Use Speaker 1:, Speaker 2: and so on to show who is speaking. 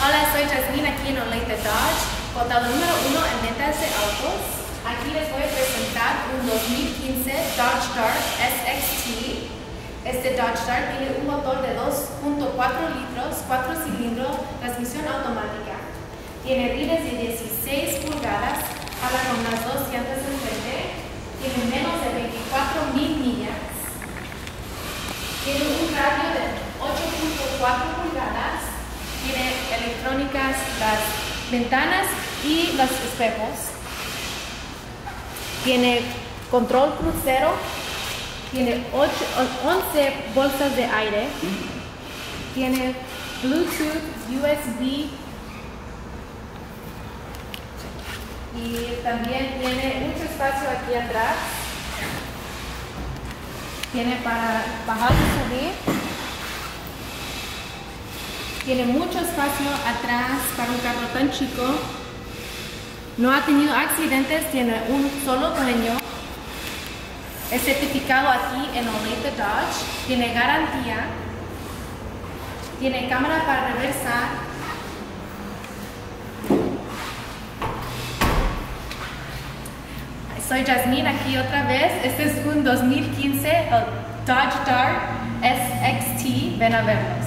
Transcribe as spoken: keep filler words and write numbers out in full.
Speaker 1: Hola, soy Jasmine aquí en Olathe Dodge, portal número uno en ventas de autos. Aquí les voy a presentar un dos mil quince Dodge Dart S X T. Este Dodge Dart tiene un motor de dos punto cuatro litros, cuatro cilindros, transmisión automática. Tiene rines de dieciséis pulgadas, habla con las dos llantas de frente, tiene menos de veinticuatro mil millas. Tiene un radio de ocho punto cuatro pulgadas. Tiene electrónicas las ventanas y los espejos. Tiene control crucero. Tiene ocho, once bolsas de aire. Tiene Bluetooth, U S B. Y también tiene mucho espacio aquí atrás. Tiene para bajar y subir. Tiene mucho espacio atrás para un carro tan chico. No ha tenido accidentes, tiene un solo dueño. Es certificado aquí en Olathe Dodge. Tiene garantía. Tiene cámara para reversar. Soy Jasmine aquí otra vez. Este es un dos mil quince Dodge Dart S X T. Ven a verlos.